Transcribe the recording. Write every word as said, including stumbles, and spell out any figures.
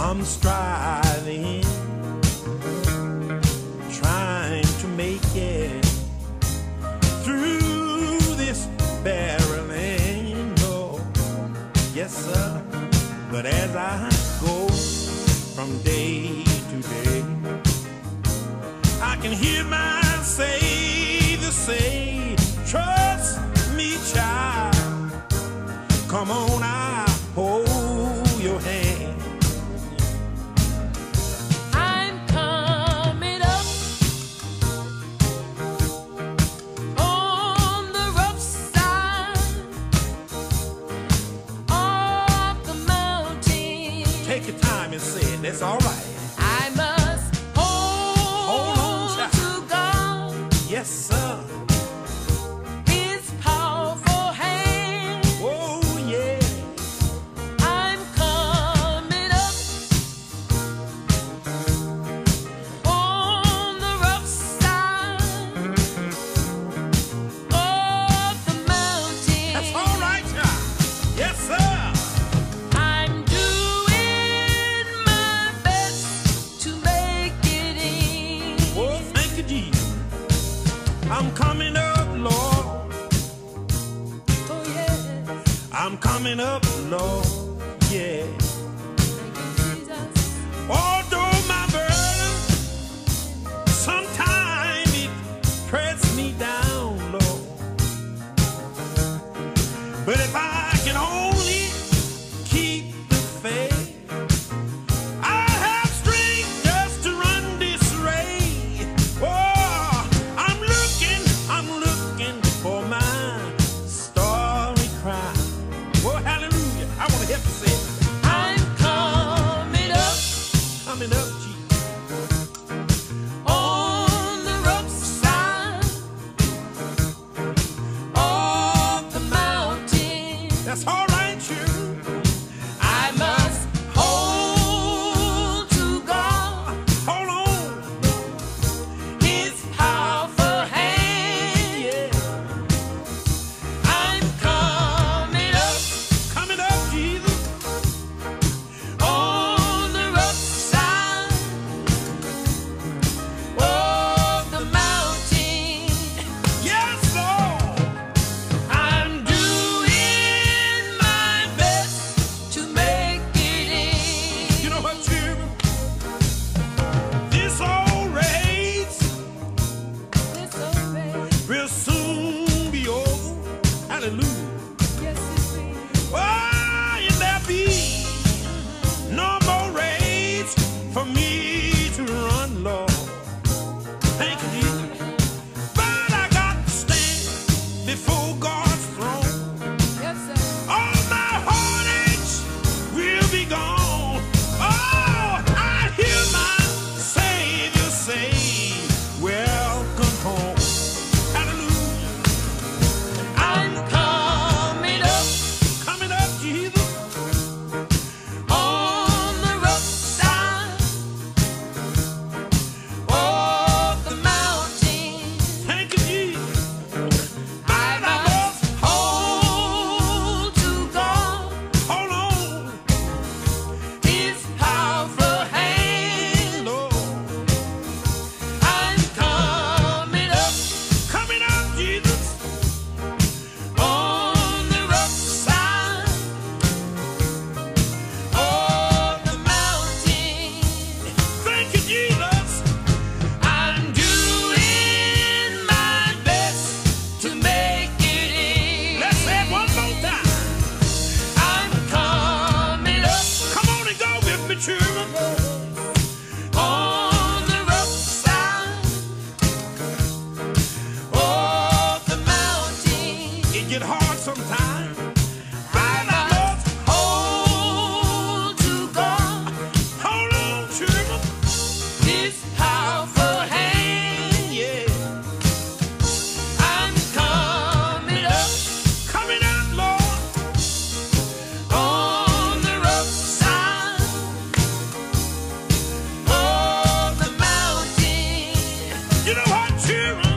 I'm striving, trying to make it through this barren land. Oh, yes, sir. But as I go from day to day, I can hear my Savior say, trust me, child. Come on, I'll hold your hand. I'm coming up on the rough side of the mountain. Take your time and say it, that's all right. I must hold, Hold on, child. to God. Yes, sir. His powerful hand. Oh, yeah. I'm coming up on the rough side of the mountain. That's all right, child. Yes, sir. I'm doing my best to make it in. Oh, thank you, Jesus. I'm coming up, Lord. Oh yes, I'm coming up, Lord. Yeah. thank you, Jesus. Although my burden, sometimes it press me down, Lord. But if I can only keep the faith, I have strength just to run this race. Oh, I'm looking, I'm looking for my starry crown. Oh, hallelujah. I want to help you say it. I'm coming up Coming up, Jesus. on the rough side of the mountain. That's all right, you. I must hold to God, Hold on. His powerful hand. Yeah. I'm coming up Coming up, Jesus. on the rough side of the mountain. Yes, Lord. I'm doing my best to make it in. You know what, children? This old race It's okay. will soon be over. Hallelujah. Yes, it will. Oh, and there'll be no more race for me to run, Lord. Thank you, Jesus. But I got to stand before God's throne. Yes, sir. All my heartaches will be gone. Oh, I hear my Savior say, welcome home. Hallelujah. I'm coming up Coming up, Jesus. on the rough side of the mountain. Thank you, Jesus. I must hold to God, Hold on, His powerful hand. Lord. I'm coming up Coming up, Jesus. on the rough side of the mountain. Thank you, Jesus. I'm doing my best to make it in. Let's say it one more time. I'm coming up Come on and go with me, children. on the rough side of the mountain. It get hard sometimes. I must hold to God, Hold on, children. His powerful hand. Yeah. I'm coming up Coming up, Lord. on the rough side of the mountain. You know what, children?